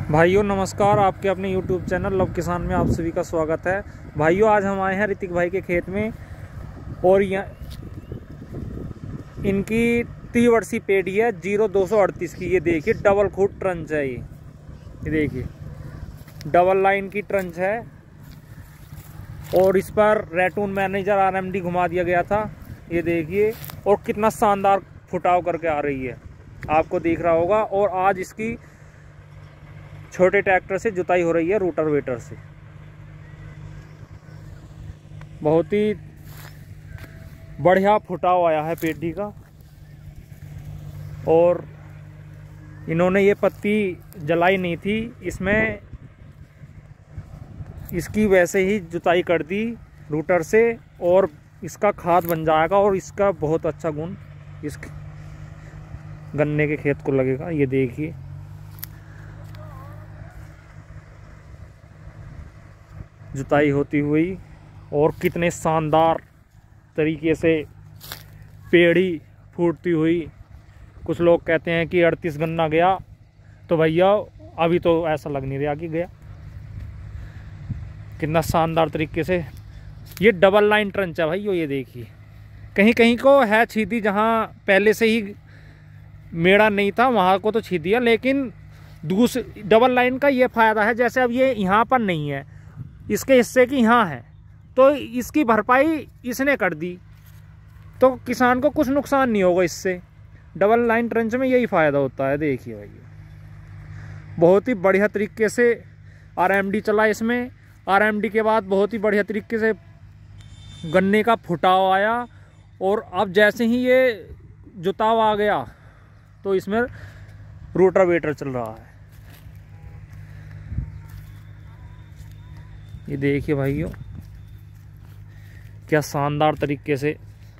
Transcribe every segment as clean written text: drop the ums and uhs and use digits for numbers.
भाइयों नमस्कार। आपके अपने YouTube चैनल लव किसान में आप सभी का स्वागत है। भाइयों आज हम आए हैं ऋतिक भाई के खेत में और इनकी 3 वर्षीय पेड़ी है 0238 की। ये देखिए डबल खूट ट्रंच है। ये देखिए डबल लाइन की ट्रंच है और इस पर रैटून मैनेजर RMD घुमा दिया गया था। ये देखिए और कितना शानदार फुटाव करके आ रही है, आपको दिख रहा होगा। और आज इसकी छोटे ट्रैक्टर से जुताई हो रही है, रोटावेटर से। बहुत ही बढ़िया फुटाव आया है पेटी का। और इन्होंने ये पत्ती जलाई नहीं थी, इसमें इसकी वैसे ही जुताई कर दी रूटर से और इसका खाद बन जाएगा और इसका बहुत अच्छा गुण इस गन्ने के खेत को लगेगा। ये देखिए जुताई होती हुई और कितने शानदार तरीके से पेड़ी फूटती हुई। कुछ लोग कहते हैं कि 38 गन्ना गया, तो भैया अभी तो ऐसा लग नहीं रहा कि गया। कितना शानदार तरीके से ये डबल लाइन ट्रंच है भाइयों। ये देखिए कहीं कहीं को है छीदी, जहाँ पहले से ही मेड़ा नहीं था वहाँ को तो छीदी है, लेकिन दूसरी डबल लाइन का ये फ़ायदा है, जैसे अब ये यहाँ पर नहीं है, इसके हिस्से की यहाँ है, तो इसकी भरपाई इसने कर दी, तो किसान को कुछ नुकसान नहीं होगा इससे। डबल लाइन ट्रंच में यही फ़ायदा होता है। देखिए भैया बहुत ही बढ़िया तरीके से RMD चला इसमें। RMD के बाद बहुत ही बढ़िया तरीके से गन्ने का फुटाव आया और अब जैसे ही ये जुताव आ गया तो इसमें रोटावेटर चल रहा है। ये देखिए भाइयों क्या शानदार तरीके से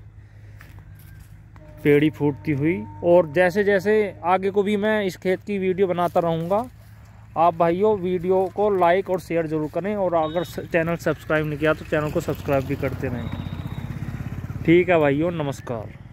पेड़ी फूटती हुई। और जैसे जैसे आगे को भी मैं इस खेत की वीडियो बनाता रहूँगा। आप भाइयों वीडियो को लाइक और शेयर ज़रूर करें और अगर चैनल सब्सक्राइब नहीं किया तो चैनल को सब्सक्राइब भी करते रहें। ठीक है भाइयों, नमस्कार।